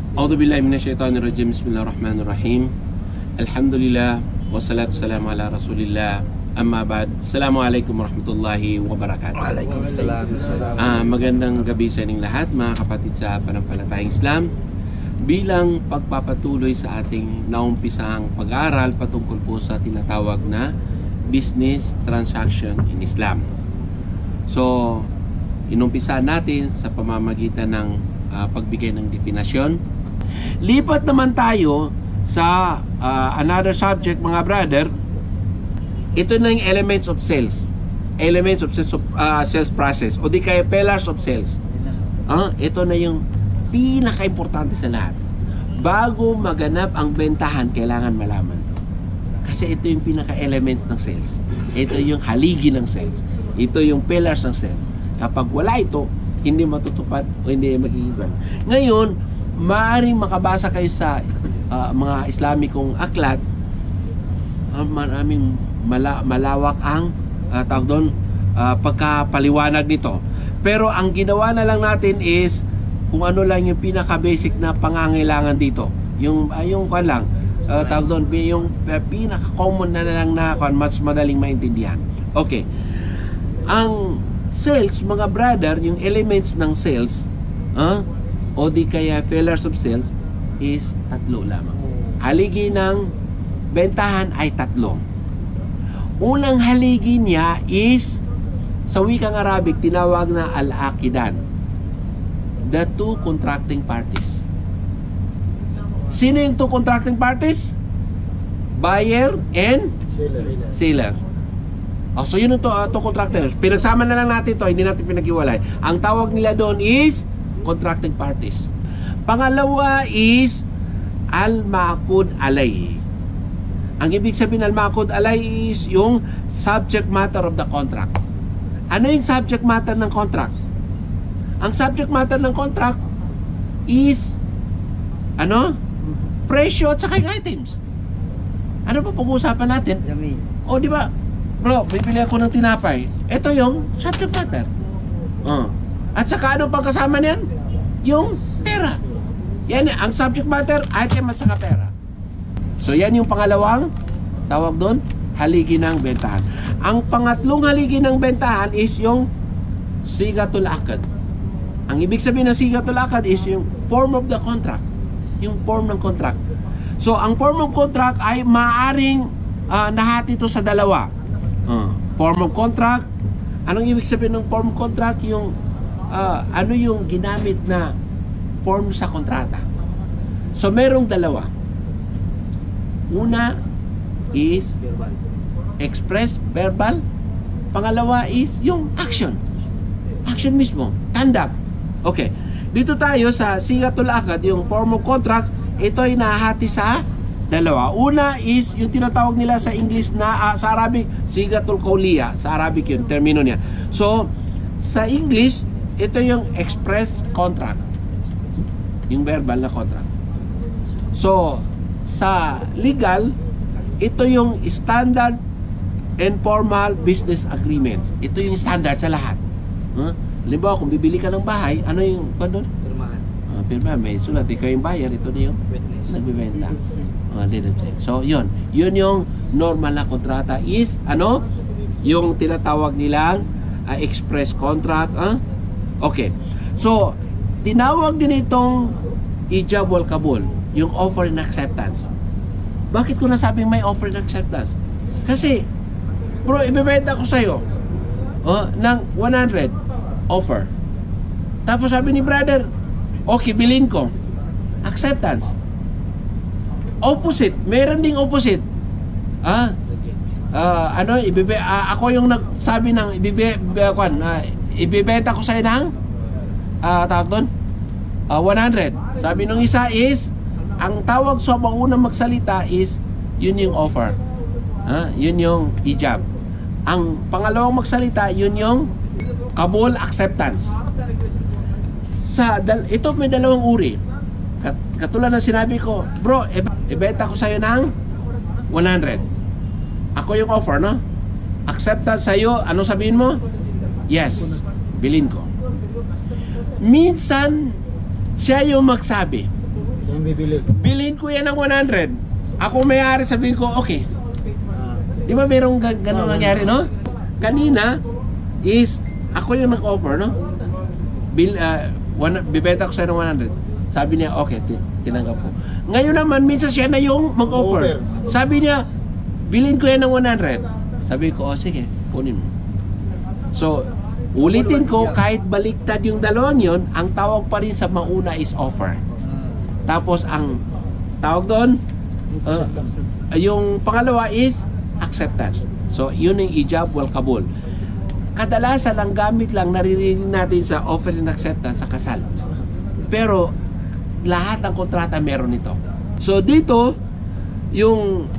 A'udzu billahi minasyaitonir rajim. Bismillahirrahmanirrahim. Alhamdulillah wassalatu wassalamu ala Rasulillah. Amma ba'd. Assalamualaikum warahmatullahi wabarakatuh. Waalaikumsalam. Magandang gabi sa inyong lahat, mga kapatid sa panampalatayang Islam. Bilang pagpapatuloy sa ating naumpisang pag-aaral patungkol po sa tinatawag na business transaction in Islam. So, inumpisa natin sa pamamagitan ng pagbigay ng definasyon. Lipat naman tayo sa another subject, mga brother. Ito na yung elements of sales. Elements of sales process, o di kaya pillars of sales. Ito na yung pinaka-importante sa lahat. Bago maganap ang bentahan, kailangan malaman. Kasi ito yung pinaka-elements ng sales. Ito yung haligi ng sales. Ito yung pillars ng sales. Kapag wala ito, hindi matutupad o hindi magiging. Ngayon, maaaring makabasa kayo sa mga Islamikong aklat. Maraming malawak ang tawag doon, pagkapaliwanag nito. Pero ang ginawa na lang natin is kung ano lang yung pinaka-basic na pangangailangan dito. Yung kan lang, tawag doon, yung pinaka-common na lang na mas madaling maintindihan. Okay. Ang sales, mga brother, yung elements ng sales, o di kaya pillars of sales, is tatlo lamang. Haligi ng bentahan ay tatlo. Unang haligi niya is, sa wikang Arabic, tinawag na al-aqidan. The two contracting parties. Sino yung two contracting parties? Buyer and seller. So yun yung two contractors. Pinagsama na lang natin to, hindi natin pinag-iwalay. Ang tawag nila doon is contracting parties. Pangalawa is al-ma'qud alayhi. Ang ibig sabihin al-ma'qud alayhi is yung subject matter of the contract. Ano yung subject matter ng contract? Ang subject matter ng contract is presyo at saka yung items. Ano pa pag-uusapan natin? O di ba? Bro, bibili ako ng tinapay. Ito yung subject matter. At saka ano pang kasama niyan? Yung pera. Yan ang subject matter, item at saka pera. So yan yung pangalawang tawag doon, haligi ng bentahan. Ang pangatlong haligi ng bentahan is yung sigatul aqd. Ang ibig sabihin ng sigatul aqd is yung form of the contract. Yung form ng contract. So ang form of contract ay maaring nahati ito sa dalawa. Form of contract. Anong ibig sabihin ng form of contract? Yung ano yung ginamit na form sa kontrata. So merong dalawa. Una is express, verbal. Pangalawa is yung action. Action mismo, conduct. Okay. Dito tayo sa sigatul aqd, yung form of contract, ito ay nahati sa dalawa. Una is yung tinatawag nila sa English na sa Arabic, sigatul qawliya. Sa Arabic yun, termino niya. So, sa English, ito yung express contract. Yung verbal na contract. So, sa legal, ito yung standard and formal business agreements. Ito yung standard sa lahat. Halimbawa, kung bibili ka ng bahay, ano yung doon? Pirmahan. Pirmahan, may sulat. Ikaw yung buyer, ito na yung nagbibenta. So, yun. Yun yung normal na kontrata is, yung tinatawag nilang express contract. Okay. So, tinawag din itong ijab wal kabul, yung offer and acceptance. Bakit ko nasabing may offer and acceptance? Kasi, bro, ibibenta ko sa'yo ng 100 offer. Tapos sabi ni brother, okay, bilhin ko. Acceptance. Opposite. Meron ding opposite. Ako yung nagsabi ng ibibenta ko sa'yo ng tawag doon 100. Sabi nung isa is, ang tawag sa unang magsalita is, yun yung offer. Yun yung ijab. Ang pangalawang magsalita, yun yung kabul, acceptance. Ito may dalawang uri. Katulad ng sinabi ko, bro, ibenta ko sa'yo ng 100. Ako yung offer, no? Acceptance sa'yo, ano sabihin mo? Yes, bilhin ko. Minsan, siya yung magsabi. Yung bibili. Bilhin ko yan ng 100. Ako may-ari, sabihin ko, okay. Di ba merong gano'n nangyari, no? Kanina is, ako yung nag-offer, no? Bibenta ko sa'yo ng 100. Sabi niya, okay, tinanggap ko. Ngayon naman, minsan siya na yung mag-offer. Sabi niya, bilhin ko yan ng 100. Sabi ko, oh sige, kunin mo. So, ulitin ko, kahit baliktad yung dalawang yon, ang tawag pa rin sa mauna is offer. Tapos, ang tawag doon, yung pangalawa is acceptance. So, yun yung ijab wal kabul. Kadalasan, ang gamit lang naririnig natin sa offer and acceptance sa kasal. Pero, lahat ng kontrata meron ito. So, dito, yung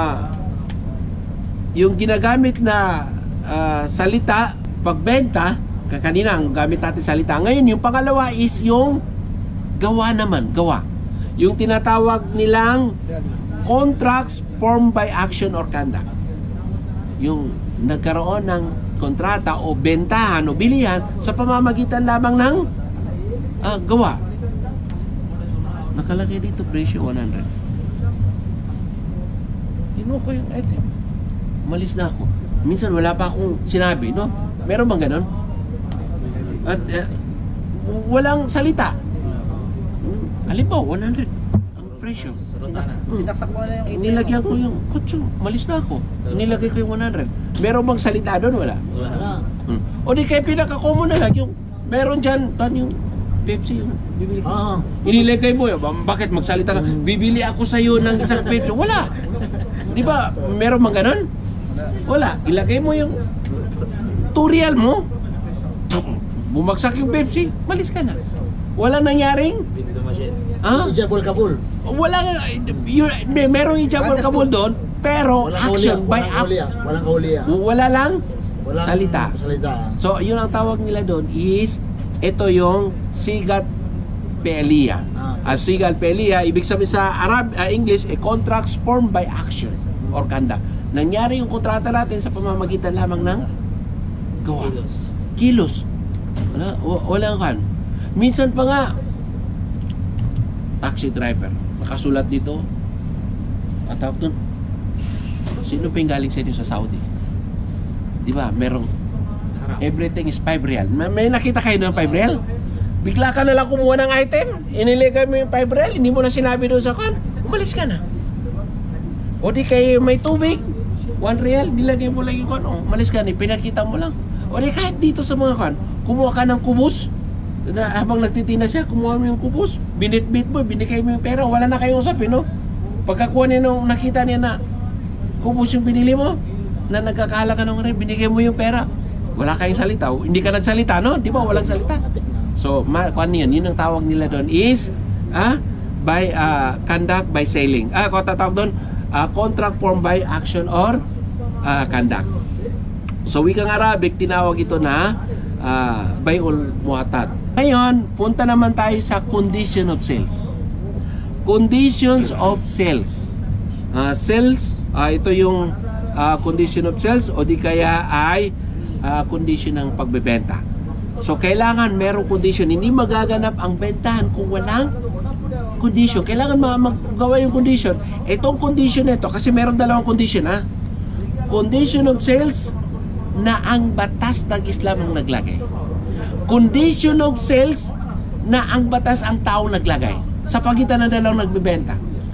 ginagamit na salita, pagbenta, kanina ang gamit natin salita. Ngayon, yung pangalawa is yung gawa naman, gawa. Yung tinatawag nilang contracts formed by action or conduct. Yung nagkaroon ng kontrata o bentahan o bilihan sa pamamagitan lamang ng gawa. Nakalagay dito presyo 100. Kinuha ko yung item. Umalis na ako. Minsan wala pa akong sinabi, no? Meron bang ganon? At walang salita. Halimbawa, 100 ang presyo. Sinaksak mo na yung Nilagyan ko yung kutso. Malis na ako. Nilagay ko yung 100. Meron bang salita doon? Wala. O di kaya pinaka-common na lang yung meron dyan, yung Pepsi, yung bibili ko. Inilagay mo yun. Bakit magsalita ka? Bibili ako sa'yo ng isang Pepsi. Wala. Di ba, meron bang ganon? Wala. Ilagay mo yung tutorial mo. Bumagsak yung Pepsi. Malis ka na. Wala nangyaring ijabol kabul. Wala, merong ijabol kabul doon, pero action by action. Walang kauliya. Wala lang salita. So, yun ang tawag nila doon is, ito yung sigat pelia. Sigat pelia, ibig sabihin sa English, contracts formed by action or conduct. Nangyari yung kontrata natin sa pamamagitan lamang ng gawa. Kilos. Walang kan. Minsan pa nga, taxi driver, nakasulat dito, at tawag doon, sino pa yung galing sa inyo sa Saudi? Di ba? Merong, everything is 5 real. May nakita kayo ng 5 real? Bigla ka na lang kumuha ng item, iniligay mo yung 5 real, hindi mo na sinabi doon sa kan, umalis ka na. O di kayo may tubig, 1 real, nilagay mo lang yung kan, umalis ka na, pinakita mo lang. O di kahit dito sa mga kan, kumuha ka ng kubus, habang nagtitina siya, kumuha mo yung kubus, binitbit mo, binigay mo yung pera, wala na kayong usapin, no? Pagkakuha niya nung nakita niya na kubus yung binili mo, na nagkakala ka nung rin, binigay mo yung pera, wala kayong salita, hindi ka nagsalita, no? Di ba, walang salita. So, kung yun ang tawag nila doon is by conduct by selling. Kung tatawag doon, contract formed by action or conduct. So, wikang Arabic, tinawag ito na bay'ul mu'atad. Ngayon, punta naman tayo sa condition of sales. Conditions of sales. Sales, ito yung condition of sales o di kaya ay condition ng pagbebenta. So, kailangan merong condition. Hindi magaganap ang bentahan kung walang condition. Kailangan magawa yung condition. Itong condition nito, kasi meron dalawang condition, condition of sales na ang batas ng Islam ang naglagay. Condition of sales na ang batas ang tao naglagay sa pagitan ng dalawang nagbebenta.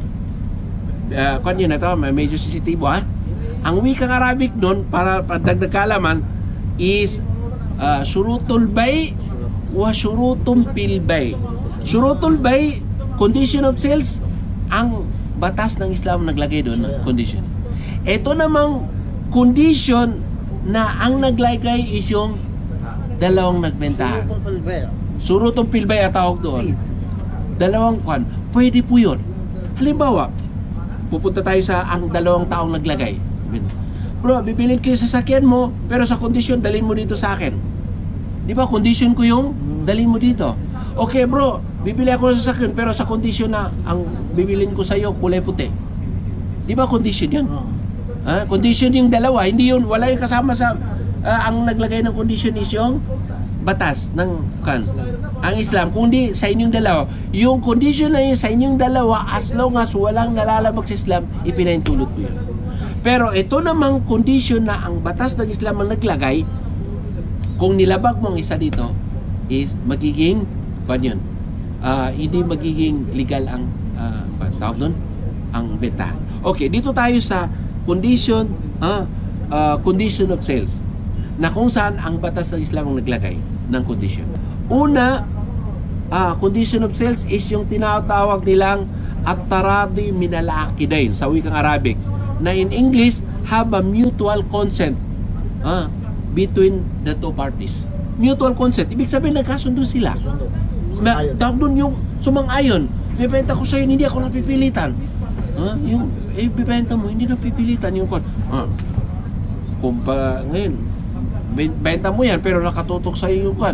Kung yun na ito, medyo sensitibo Ang wikang Arabic nun, para dagdag kaalaman, is syurutul bay wa syurutum fil bay. Syurutul bay, condition of sales, ang batas ng Islam naglagay doon ng condition. Ito namang condition na ang naglagay is yung dalawang nagbentahan. Surutong pilbay at tawag doon. Dalawang kwan. Pwede po yun. Halimbawa, pupunta tayo sa ang dalawang taong naglagay. Bro, bibilin ko yung sasakyan mo, pero sa kondisyon, dalhin mo dito sa akin. Di ba, kondisyon ko yung dalhin mo dito. Okay bro, bibili ako ng sasakyan, pero sa kondisyon na ang bibilin ko sa iyo kulay puti. Di ba, kondisyon yun? Condition yung dalawa, hindi yun, wala yung kasama sa ang naglagay ng condition is yung batas ng ang Islam, kundi sa inyong dalawa. Yung condition na yun sa inyong dalawa, as long as walang nalalabag sa Islam, ipinahintulot ko yun. Pero ito namang condition na ang batas ng Islam ang naglagay, kung nilabag mo ang isa dito, is magiging, yun, hindi magiging legal ang tawag doon, ang bentahan. Okay, dito tayo sa condition of sales, na kung saan ang batas ng Islam ang naglagay ng condition. Una, condition of sales is yung tinatawag nilang at-taradi min al-aqidain sa wikang Arabic, na in English have a mutual consent between the two parties. Mutual consent, ibig sabihin nagkasundo sila. Tawag doon yung sumang-ayon. Bibenta ko sa'yo, hindi ako napipilitan. Yung bibenta mo, hindi napipilitan yung kung ngayon benta mo yan pero nakatutok sa'yo yung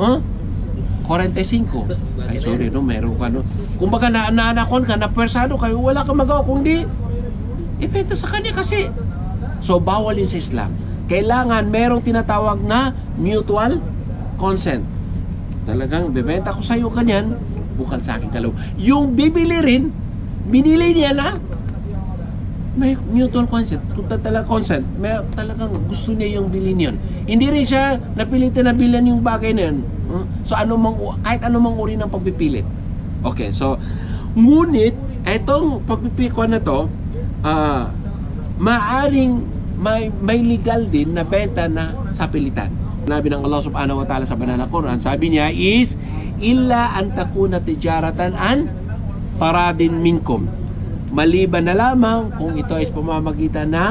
45. Ay sorry no, meron ka no. Kung baga naanakon ka, napersado kayo, wala kang magawa kundi ibenta sa kanya kasi. So bawal yun sa Islam. Kailangan merong tinatawag na mutual consent. Talagang bibenta ko sa'yo kanyan, bukal sa akin kalaw. Yung bibili rin, binili niya na may mutual consent. Kung talagang consent, may talagang gusto niya yung bilhin yun. Hindi rin siya napilitan na bilhan yung bagay na yun. So kahit anumang uri ng pagpipilit. Okay, so ngunit itong pagpipikuan na to, maaring may legal din na benta na sa pilitan. Nabi ng Allah subhanahu wa ta'ala sa banal na Quran, sabi niya is illa an takuna tijaratan an taradin minkum, maliban na lamang kung ito ay pamamagitan ng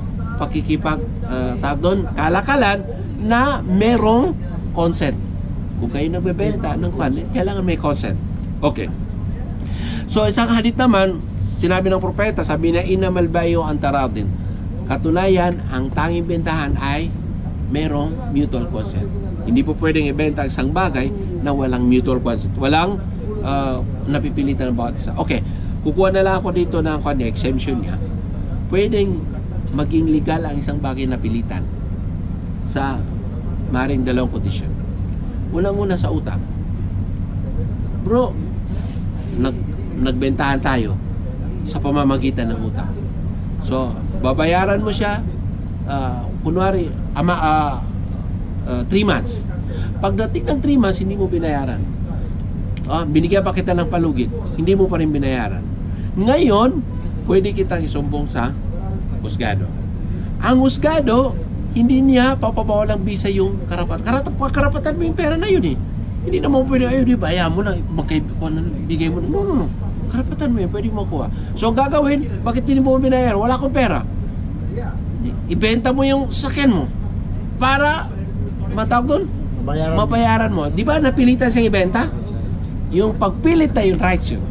kalakalan na merong consent. Kung kayo nagbebenta ng kailangan may consent. Okay. So isang hadith naman, sinabi ng propeta, sabi na innamal bayu an taradin. Katunayan, ang tanging bentahan ay merong mutual consent. Hindi po pwedeng ibenta isang bagay na walang mutual consent. Walang napipilitan ng bawat isa. Okay, kukuha na lang ako dito ng exemption niya. Pwedeng maging legal ang isang bagay na pilitan sa maring dalawang condition. Unang-una sa utang. Bro, nagbentahan tayo sa pamamagitan ng utang. So, babayaran mo siya kunwari 3 months. Pagdating ng 3 months, hindi mo binayaran. Binigyan pa kita ng palugit, hindi mo pa rin binayaran. Ngayon, pwede kitang isumbong sa husgado. Ang husgado, hindi niya papabawalang bisa yung karapatan mo yung pera na yun eh. Hindi naman pwede, bayaan mo na, bigay mo na. No. Karapatan mo yun, pwede mo makuha. So, gagawin, bakit hindi mo binayaran? Wala akong pera. Ibenta mo yung sakyan mo para matawag doon, mabayaran mo. Di ba napilitan siyang ibenta? Yung pagpilit na yung rights yun.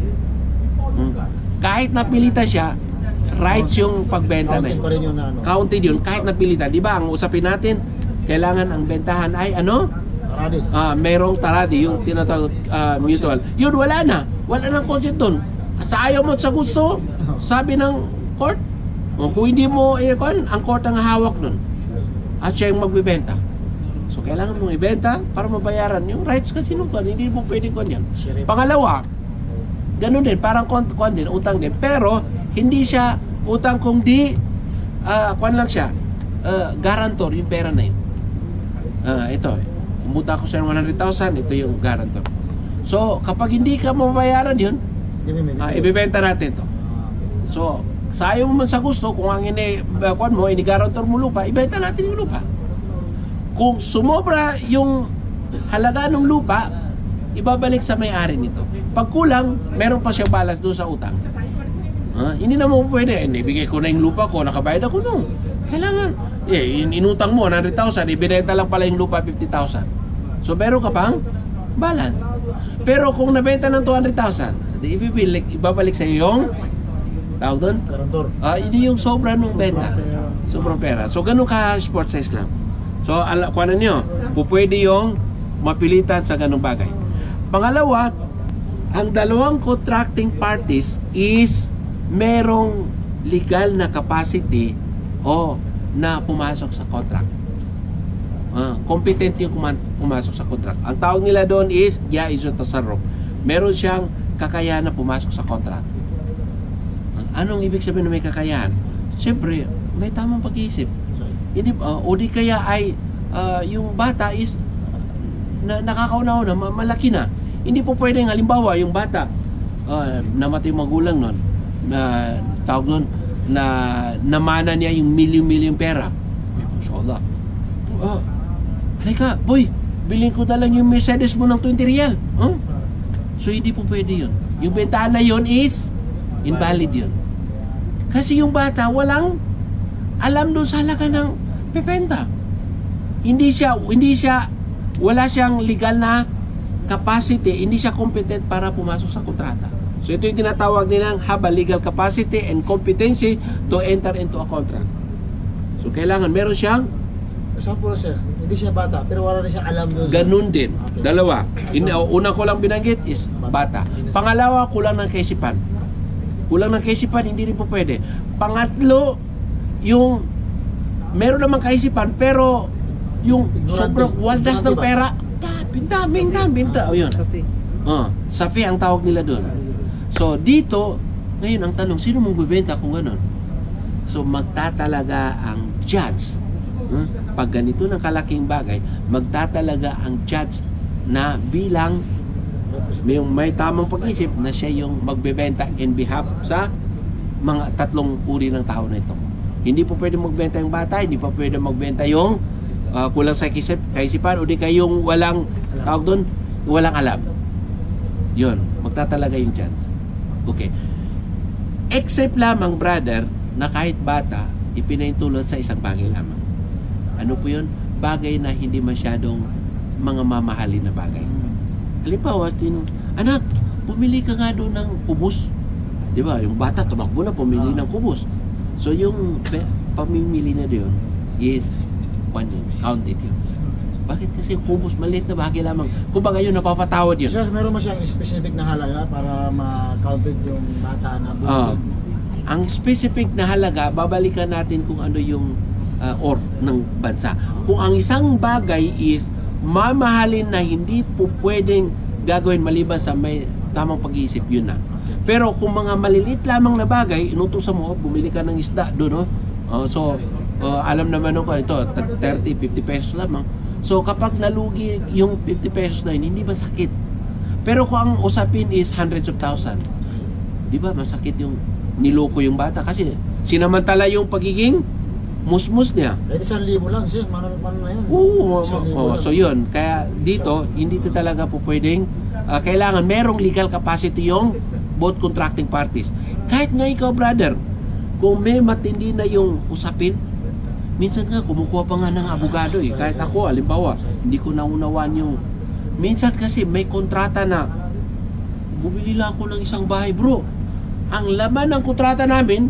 Kahit napilitan siya, rights yung pagbenta na yun. Counted yun, kahit napilitan. Di ba, ang usapin natin, kailangan ang bentahan ay merong taradi, yung tinatawag mutual. Yun, wala na. Wala nang consent doon. Sa ayaw mo at sa gusto, sabi ng court, kung hindi mo, ang court ang hawak nun. At siya yung magbibenta. So, kailangan mong ibenta para mabayaran yung rights kasi nung hindi mo pwedeng yan. Pangalawa, ganun din, parang din, utang din. Pero, hindi siya utang kung di, lang siya, guarantor, yung pera na yun. Ito, umuta ko sa 100,000, ito yung guarantor. So, kapag hindi ka mabayaran yun, ibibenta natin ito. So, sayo mo man sa gusto, kung ang ini-guarantor mo lupa, ibenta natin yung lupa. Kung sumobra yung halaga ng lupa, ibabalik sa may-ari nito. Pag kulang, meron pa siyang balas doon sa utang. Hindi naman pwede, ibigay ko na yung lupa ko, nakabayad ako, no. Kailangan, inutang mo 100,000, ibinenta lang pala yung lupa 50,000. So, meron ka pang balance. Pero kung nabenta ng 200,000, ibabalik sa iyo yung tawag doon? Hindi yung sobra nung benta. Sobrang pera. So, ganun ka sports sa Islam. So, kung ano nyo, pupwede yung mapilitan sa ganung bagay. Pangalawa, ang dalawang contracting parties is merong legal na capacity o na pumasok sa contract. Competent yung pumasok sa contract. Ang tawag nila doon is jaizu tasarruf. Meron siyang kakayahan na pumasok sa contract. Anong ibig sabihin na may kakayahan? Siyempre, may tamang pag-iisip. Hindi, o di kaya ay yung bata is nakakaunaw na, malaki na. Hindi po pwedeng, halimbawa, yung bata, namatay yung magulang nun, na tawag nun, na namana niya yung milyon-milyon pera. Mashallah. Halika, boy, bilhin ko na lang yung Mercedes mo ng 20 real. So, hindi po pwede yun. Yung bentahan na yun is invalid yun. Kasi yung bata, walang alam doon sa halaga ng pepenta. Wala siyang legal na capacity, hindi siya competent para pumasok sa kontrata. So ito yung tinatawag nilang have a legal capacity and competency to enter into a contract. So kailangan meron siyang Example, sir, hindi siya bata, pero wala na siyang alam doon. ganun din. Dalawa. Una ko lang binanggit is bata. Pangalawa, kulang ng kaisipan. Kulang ng kaisipan, hindi rin po pwede. Pangatlo, yung meron namang kaisipan, pero yung sobrang waldas ng pera, binta. O yun. Safi ang tawag nila doon. So, dito, ngayon ang tanong, sino mong bibenta kung gano'n? So, magtatalaga ang judge. Pag ganito ng kalaking bagay, magtatalaga ang judge na bilang may tamang pag-isip na siya yung magbebenta in behalf sa mga tatlong uri ng tao na ito. Hindi po pwede magbenta yung bata, hindi po pwede magbenta yung kulang sa kaisipan o di kayong walang tawag doon, walang alam. Yun, magtatalaga yung chance. Okay. Except lamang, brother, na kahit bata, ipinaintulot sa isang bagay lamang. Ano po yun? Bagay na hindi masyadong mga mamahalin na bagay. Halimbawa, anak, bumili ka nga doon ng kubos. Di ba? Yung bata, tumakbo na, pumili ng kubos. So, yung pamimili na doon is counted yun. Bakit? Kasi kubos, maliit na bagay lamang. Kung ba ngayon, napapatawad yun. Sir, meron mo siyang specific na halaga para ma-counted yung bata na bumili? Ang specific na halaga, babalikan natin kung ano yung orth ng bansa. Kung ang isang bagay is mamahalin na hindi po pwedeng gagawin maliban sa may tamang pag-iisip, yun na. Pero kung mga maliliit lamang na bagay, inutusan mo, bumili ka ng isda doon, alam naman ko ito, 30, 50 pesos lamang. So kapag nalugi yung 50 pesos na yun, hindi masakit. Pero kung ang usapin is hundreds of thousand, di ba masakit yung niloko yung bata kasi sinamantala yung pagiging musmus niya. Kahit 1,000 lang siya, mano na yun. So yun, kaya dito, hindi ito talaga po pwedeng, kailangan merong legal capacity yung both contracting parties. Kahit nga ikaw, brother, kung may matindi na yung usapin, minsan nga, kumukuha pa nga ng abogado eh. Kahit ako, halimbawa, hindi ko naunawaan yung, minsan kasi may kontrata na, bumili lang ako ng isang bahay, bro. Ang laman ng kontrata namin,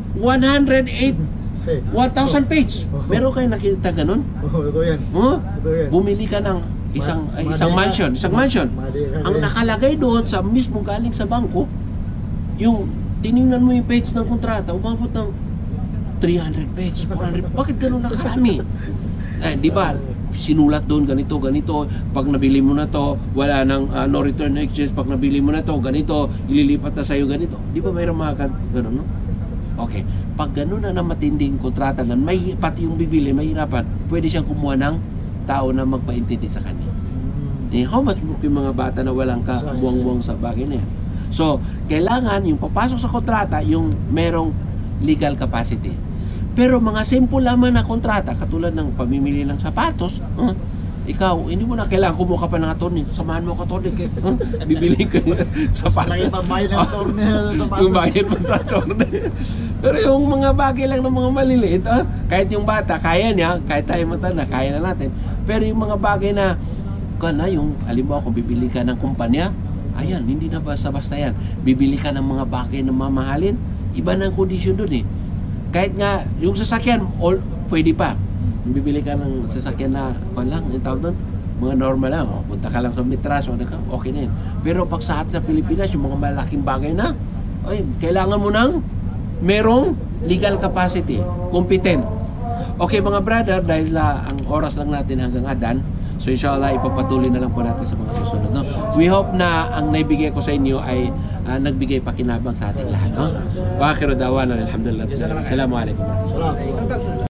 1,000 page. Meron kayo nakita ganun? Ito yan. Bumili ka ng isang mansion. Ang nakalagay doon sa mismo galing sa bangko, yung tiningnan mo yung page ng kontrata, umabot ng 300 page, 400. Bakit ganun nakarami? Di ba? Sinulat doon ganito. Pag nabili mo na to, wala nang no return exchange. Pag nabili mo na to, ganito, ililipat na sa'yo ganito. Di ba mayroong mga ganun, no? Okay. Pag gano'n na matinding kontrata na may pati yung bibili, mahirapan, pwede siyang kumuha ng tao na magpaintindi sa kanya. How much more yung mga bata na walang buwang-buwang sa bagay na yan. So, kailangan yung papasok sa kontrata, yung merong legal capacity. Pero mga simple lamang na kontrata, katulad ng pamimili ng sapatos, ikaw, hindi mo na kailangan kumuha ka pa ng attorney. Samahan mo ka attorney. Bibili ko yung sapatos. Lagi pa bayad ng attorney. Yung bayad pa sa attorney. Pero yung mga bagay lang ng mga maliliit, kahit yung bata, kaya niya, kahit tayo matanda, kaya na natin. Pero yung mga bagay na, yung, halimbawa kung bibili ka ng kumpanya, ayan, hindi na basta-basta yan. Bibili ka ng mga bagay na mamahalin, iba na ang kondisyon doon eh. Kahit nga, yung sasakyan, pwede pa. Bibili ka ng sasakyan na, yung tawag doon, mga normal lang, punta ka lang sa mitras, okay na yun. Pero pag sa Pilipinas, yung mga malaking bagay na, kailangan mo ng merong legal capacity, competent. Okay mga brother, dahil ang oras lang natin hanggang adan, So inshallah, ipapatuloy na lang po natin sa mga susunod. No? We hope na ang naibigay ko sa inyo ay nagbigay pakinabang sa ating lahat. No? Wa akhiru da'wana alhamdulillah. Assalamualaikum. Wala.